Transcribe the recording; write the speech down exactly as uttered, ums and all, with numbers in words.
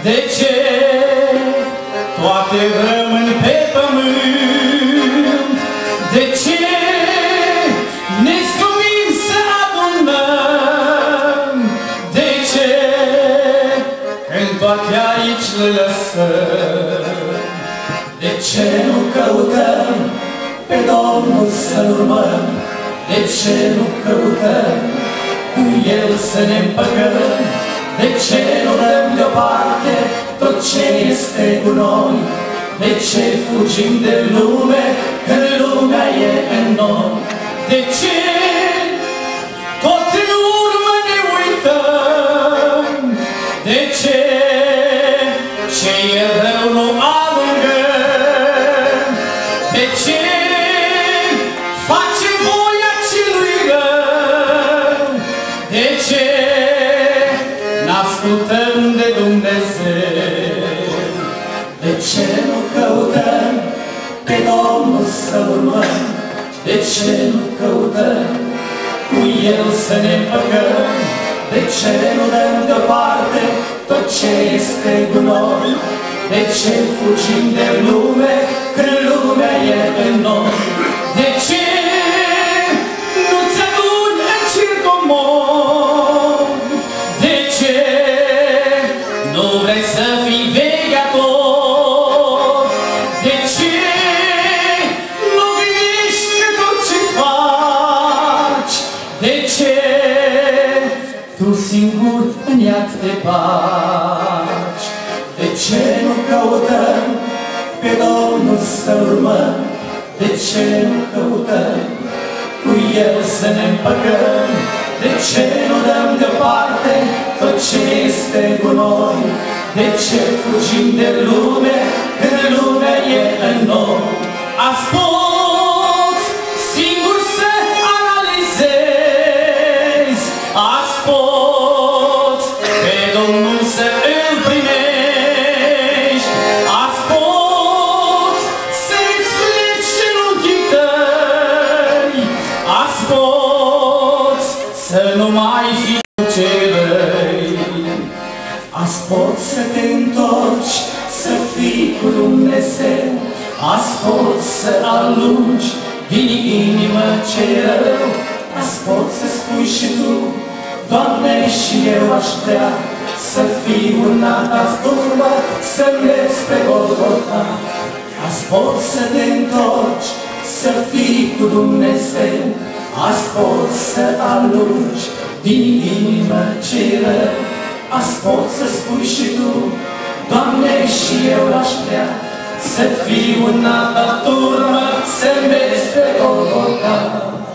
De ce toate rămân pe pământ? De ce ne scumbim să adunăm? De ce când toate aici le lăsăm? De ce nu căutăm pe Domnul să-L urmăm? De ce nu căutăm cu El să ne împăcăm? De ce nu dăm deoparte tot ce este cu noi? De ce fugim de lume când lumea e în noi? De ce tot în urmă ne uităm? De ce ce e rău nu alungăm? De ce facem voia celui rău? De ce n-ascultăm de Dumnezeu? De ce nu căutăm pe Domnul să urmăm? De ce nu căutăm cu El să ne împăcăm? De ce nu dăm deoparte tot ce este cu noi? De ce fugim de lume când lumea e în noi? De ce nu-ți aduni în cer comod? De ce nu vrei să fii vegheator? De ce nu gândești că tot ce faci? De ce tu singur în iad te baci? De ce nu căutăm pe Domnul să urmăm? De ce nu căutăm cu El să ne împăcăm? De ce nu dăm deoparte tot ce este cu noi? De ce fugim de lume când lumea e în noi? Azi poți singur să analizezi, azi poți pe Domnul să îl primești, azi poți să-ți pleci genunchii tăi, azi poți să nu mai fii ce vrei. Azi poți să te întorci, să fii cu Dumnezeu, azi poți să alungi din inimă ce rău, azi poți să spui și tu, Doamne, și eu aș vrea să fiu urmat azi urmă, să mergi pe Golgota. Azi poți să te întorci, să fii cu Dumnezeu, azi poți să alungi din inimă ce rău, azi poți să spui și tu, Doamne, și eu aș vrea să fiu urmat azi urmă, să mergi pe Golgota.